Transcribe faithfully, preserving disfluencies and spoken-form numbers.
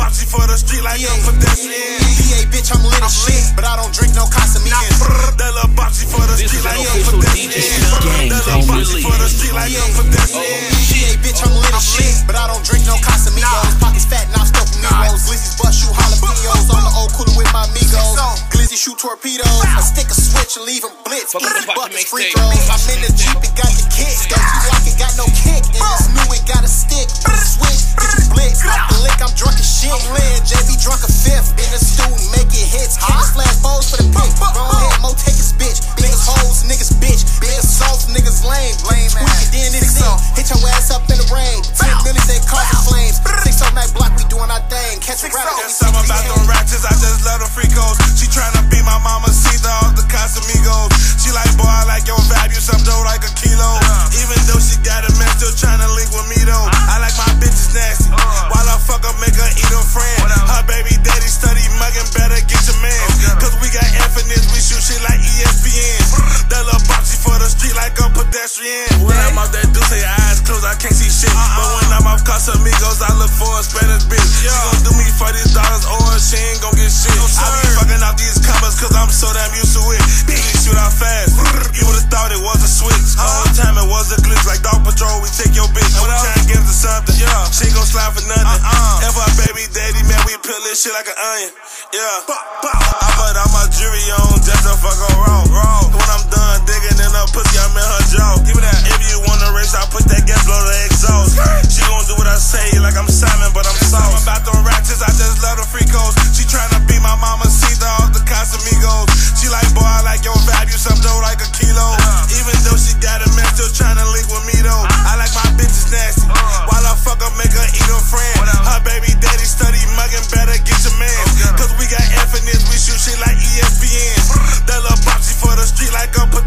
boxy for the street like a pedestrian. D A bitch, I'm lit as shit, but I don't drink no Casamigos. That little boxy for the street like a pedestrian. That little boxy for the street like a pedestrian. D A bitch, I'm lit as shit, but I don't drink no Casamigos. Pockets fat and I'm stuffed with Neros. Glizzy's bust shoot jalapenos on the old cooler with my amigos. Glizzy shoot torpedoes. I stick a switch and leave him blitz. Easy buckets, free throws. I'm in the Jeep, it got the kick. Dirty lock, it got no kick. And this new, it got a stick. Switch, get you blitz. Like the lick, I'm drunk as shit. I'm lit, J B drunk a fifth. Been a student, make it hits. Canvas flash bowls for the pick. Wrong head, Mo take his bitch. Niggas hoes, niggas bitch. Niggas soft, niggas lame. Lame man. Then it's in. Hit your ass up in the rain. Tmilli, they causing flames. Six on night block, we doing our thing. Catch a rabbit. Guess I'm about them ratchets, I just love the freakos. She tryna be my mama, see the off the Casamigos. She like, boy, I like your value, some dough like a kilo. Even though she got a man, still tryna link with me though. I like my bitches nasty. While I fuck her, make her eat her friend. Her baby daddy study mugging, better get your man. Cause we got infinite, we shoot shit like E S P N. That little boxy for the street like a pedestrian. When I'm out that Dusse, your eyes closed, I can't see shit. But when I'm off Casamigos, I look for a Spanish bitch. She gon' do me for these dollars or she ain't gon' get shit. I be fucking out these covers cause I'm so damn used to it. Bitch, shoot out fast. You would've thought it was a switch. All the time it was a glitch. Like Dog Patrol, we take your bitch. And we tryna get into something. Yeah, she ain't gon' slide for nothing. If our baby daddy, man, we peel this shit like an onion. Yeah, I put all my jewelry on just to fuck her raw. When I'm done digging in her pussy, I'm in her jaw. Give me that. If you wanna race, I put that gas, blow the exhaust. She gon' do what I say, like I'm Simon, but I'm soft. I'm about them ratchets, I just love the freakos. She tryna be my mama, see the off the Casamigos. She like, boy, I like your value, some dough like a kilo. Even though she got a man, still tryna link with me though. I like my bitches nasty. While I fuck her, make her eat her friend. Her baby daddy study mugging, better get your man. Cause we got infinite, we shoot shit like E S P N. That little boxy for the street like a